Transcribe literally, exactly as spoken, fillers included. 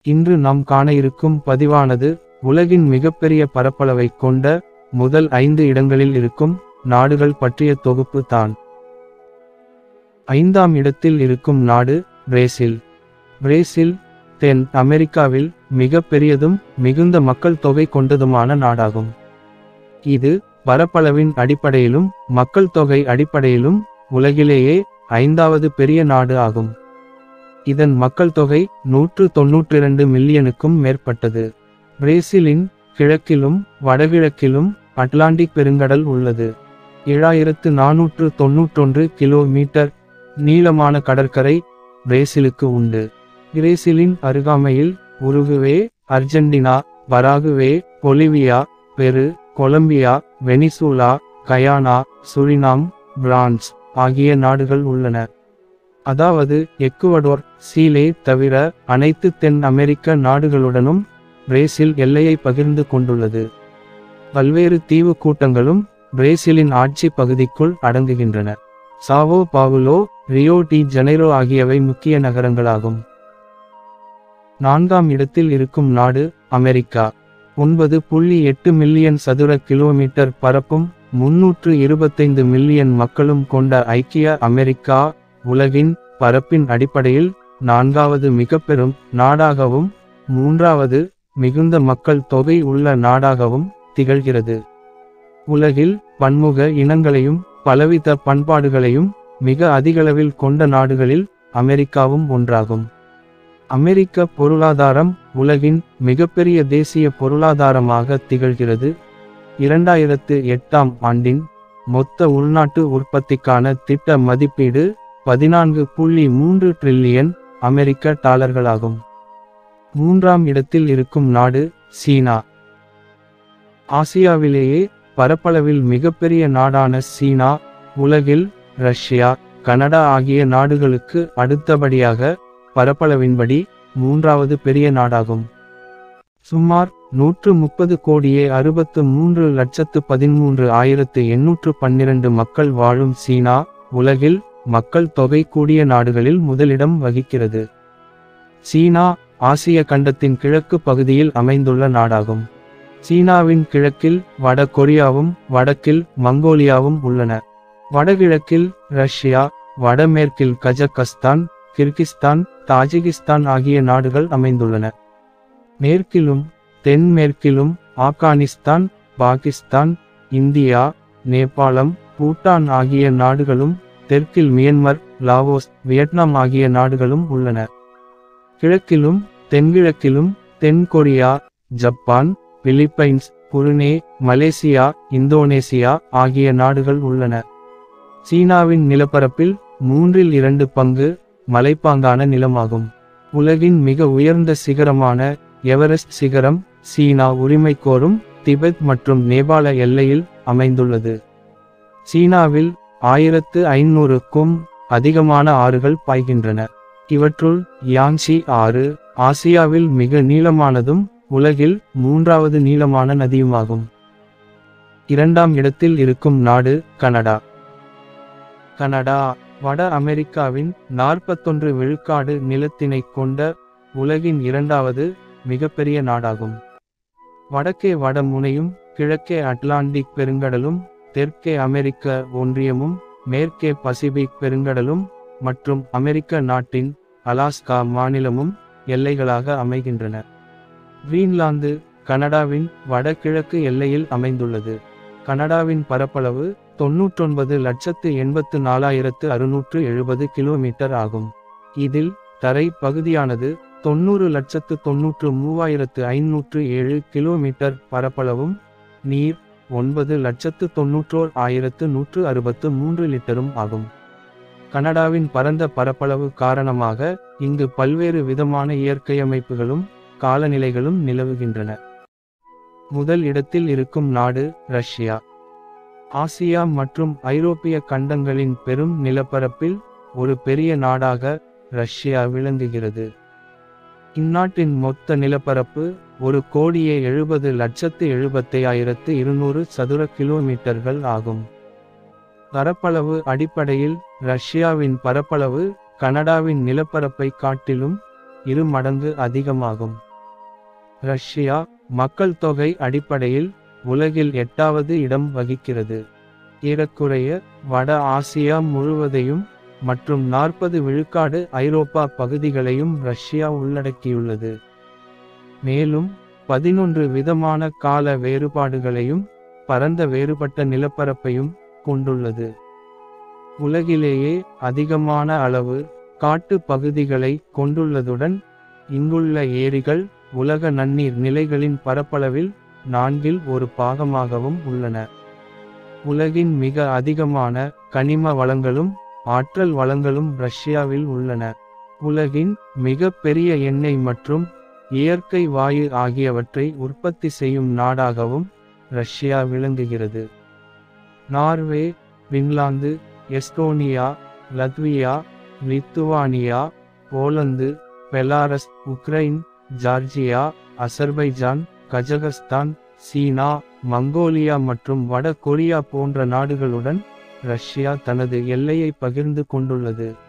இன்று நாம் காண இருக்கும் பதிவானது உலகின் மிகப்பெரிய பரப்பளவை கொண்ட முதல் ஐந்து இடங்களில் இருக்கும் நாடுகள் பற்றிய தொகுப்பு தான். ஐந்தாம் இடத்தில் இருக்கும் நாடு பிரேசில். பிரேசில் தென் அமெரிக்காவில் மிக பெரியதும் மிகுந்த மக்கள் தொகை கொண்டதுமான நாடாகும். இது பரப்பளவின் அடிப்படையிலும் மக்கள் தொகை அடிப்படையிலும் உலகிலேயே ஐந்தாவது பெரிய நாடு ஆகும். இதன் மக்கள் தொகை நூற்று தொன்னூற்றி இரண்டு மில்லியனுக்கும் மேற்பட்டது. பிரேசிலின் கிழக்கிலும் வடகிழக்கிலும் அட்லாண்டிக் பெருங்கடல் உள்ளது. ஏழாயிரத்து நானூற்று தொன்னூற்றொன்று கிலோமீட்டர் நீளமான கடற்கரை பிரேசிலுக்கு உண்டு. பிரேசிலின் அருகாமையில் Uruguay, Argentina, Paraguay, Bolivia, Peru, Colombia, Venezuela, Guyana, Suriname, France ஆகிய நாடுகள் உள்ளன. அதாவது எக்குவடோர், சீலே தவிர அனைத்து தென் அமெரிக்க நாடுகளுடனும் பிரேசில் எல்லையை பகிர்ந்து கொண்டுள்ளது. பல்வேறு தீவு கூட்டங்களும் பிரேசிலின் ஆட்சி பகுதிக்குள் அடங்குகின்றன. சாவோ பாவுலோ, ரியோ டி ஜனீரோ ஆகியவை முக்கிய நகரங்களாகும். நான்காம் இடத்தில் இருக்கும் நாடு அமெரிக்கா. ஒன்பது புள்ளி எட்டு மில்லியன் சதுர கிலோமீட்டர் பரப்பும் முன்னூற்று இருபத்தைந்து மில்லியன் மக்களும் கொண்ட ஐக்கிய அமெரிக்கா உலகின் பரப்பின் அடிப்படையில் நான்காவது மிக பெரும் நாடாகவும் மூன்றாவது மிகுந்த மக்கள் தொகை உள்ள நாடாகவும் திகழ்கிறது. உலகில் பன்முக இனங்களையும் பலவித பண்பாடுகளையும் மிக அதிகளவில் கொண்ட நாடுகளில் அமெரிக்காவும் ஒன்றாகும். அமெரிக்க பொருளாதாரம் உலகின் மிகப்பெரிய தேசிய பொருளாதாரமாக திகழ்கிறது. இரண்டாயிரத்து எட்டாம் ஆண்டின் மொத்த உள்நாட்டு உற்பத்திக்கான திட்ட மதிப்பீடு பதினான்கு புள்ளி மூன்று டிரில்லியன் அமெரிக்க டாலர்களாகும். மூன்றாம் இடத்தில் இருக்கும் நாடு சீனா. ஆசியாவிலேயே பரப்பளவில் மிகப்பெரிய நாடான சீனா உலகில் ரஷ்யா, கனடா ஆகிய நாடுகளுக்கு அடுத்தபடியாக பரப்பளவின்படி மூன்றாவது பெரிய நாடாகும். சுமார் நூற்று முப்பது கோடியே அறுபத்து மூன்று லட்சத்து பதிமூன்று ஆயிரத்து எண்ணூற்று பன்னிரண்டு மக்கள் வாழும் சீனா உலகில் மக்கள் தொகை கூடிய நாடுகளில் முதலிடம் வகிக்கிறது. சீனா ஆசிய கண்டத்தின் கிழக்கு பகுதியில் அமைந்துள்ள நாடாகும். சீனாவின் கிழக்கில் வட கொரியாவும் வடக்கில் மங்கோலியாவும் உள்ளன. வடகிழக்கில் ரஷ்யா, வடமேற்கில் கஜகஸ்தான், கிர்கிஸ்தான், தாஜிகிஸ்தான் ஆகிய நாடுகள் அமைந்துள்ளன. மேற்கிலும் தென்மேற்கிலும் ஆப்கானிஸ்தான், பாகிஸ்தான், இந்தியா, நேபாளம், பூட்டான் ஆகிய நாடுகளும் தெற்கில் மியன்மர், லாவோஸ், வியட்நாம் ஆகிய நாடுகளும் உள்ளன. கிழக்கிலும் தென்கிழக்கிலும் தென்கொரியா, Japan, Philippines, Brunei, Malaysia, Indonesia ஆகிய நாடுகள் உள்ளன. சீனாவின் நிலப்பரப்பில் மூன்றில் இரண்டு பங்கு மலைப்பாங்கான நிலமாகும். உலகின் மிக உயர்ந்த சிகரமான எவரெஸ்ட் சிகரம் சீனா உரிமை கோரும் திபெத் மற்றும் நேபாள எல்லையில் அமைந்துள்ளது. சீனாவில் ஆயிரத்து ஐநூறுக்கும் அதிகமான ஆறுகள் பாய்கின்றன. இவற்றுள் யாங்சி ஆறு ஆசியாவில் மிக நீளமானதும் உலகில் மூன்றாவது நீளமான நதியுமாகும். இரண்டாம் இடத்தில் இருக்கும் நாடு கனடா. கனடா வட அமெரிக்காவின் நாற்பத்தொன்று விழுக்காடு நிலத்தினை கொண்ட உலகின் இரண்டாவது மிகப்பெரிய நாடாகும். வடக்கே வட முனையும் கிழக்கே அட்லாண்டிக் பெருங்கடலும் தெற்கே அமெரிக்க ஒன்றியமும் மேற்கே பசிபிக் பெருங்கடலும் மற்றும் அமெரிக்க நாட்டின் அலாஸ்கா மாநிலமும் எல்லைகளாக அமைகின்றன. கிரீன்லாந்து கனடாவின் வடகிழக்கு எல்லையில் அமைந்துள்ளது. கனடாவின் பரப்பளவு தொன்னூற்றொன்பது லட்சத்து எண்பத்து நாலாயிரத்து அறுநூற்று எழுபது கிலோமீட்டர் ஆகும். இதில் தரை பகுதியானது தொன்னூறு லட்சத்து தொன்னூற்று மூவாயிரத்து ஐநூற்று ஏழு கிலோமீட்டர் பரப்பளவும் நீர் ஒன்பது லட்சத்து தொன்னூற்றோர் ஆயிரத்து நூற்று அறுபத்து மூன்று லிட்டரும் ஆகும். கனடாவின் பரந்த பரப்பளவு காரணமாக இங்கு பல்வேறு விதமான இயற்கை அமைப்புகளும் காலநிலைகளும் நிலவுகின்றன. முதல் இடத்தில் இருக்கும் நாடு ரஷ்யா. ஆசியா மற்றும் ஐரோப்பிய கண்டங்களின் பெரும் நிலப்பரப்பில் ஒரு பெரிய நாடாக ரஷ்யா விளங்குகிறது. இந்நாட்டின் மொத்த நிலப்பரப்பு ஒரு கோடியே எழுபது லட்சத்து எழுபத்தையாயிரத்து இருநூறு சதுர கிலோமீட்டர்கள் ஆகும். பரப்பளவு அடிப்படையில் ரஷ்யாவின் பரப்பளவு கனடாவின் நிலப்பரப்பை காட்டிலும் இரு மடங்கு அதிகமாகும். ரஷ்யா மக்கள் தொகை அடிப்படையில் உலகில் எட்டாவது இடம் வகிக்கிறது. ஏறக்குறைய வட ஆசியா முழுவதையும் மற்றும் நாற்பது விழுக்காடு ஐரோப்பா பகுதிகளையும் ரஷ்யா உள்ளடக்கியுள்ளது. மேலும் பதினொன்று விதமான கால வேறுபாடுகளையும் பரந்த வேறுபட்ட நிலப்பரப்பையும் கொண்டுள்ளது. உலகிலேயே அதிகமான அளவு காட்டு பகுதிகளை கொண்டுள்ளதுடன் இங்குள்ள ஏரிகள் உலக நன்னீர் நிலைகளின் பரப்பளவில் நான்கில் ஒரு பாகமாகவும் உள்ளன. உலகின் மிக அதிகமான கனிம வளங்களும் ஆற்றல் வளங்களும் ரஷ்யாவில் உள்ளன. உலகின் மிக பெரிய எண்ணெய் மற்றும் இயற்கை வாயு ஆகியவற்றை உற்பத்தி செய்யும் நாடாகவும் ரஷ்யா விளங்குகிறது. Norway, Finland, Estonia, Latvia, Lithuania, Poland, Belarus, Ukraine, Georgia, Azerbaijan, Kazakhstan, China, Mongolia மற்றும் வட கொரியா போன்ற நாடுகளுடன் ரஷ்யா தனது எல்லையை பகிர்ந்து கொண்டுள்ளது.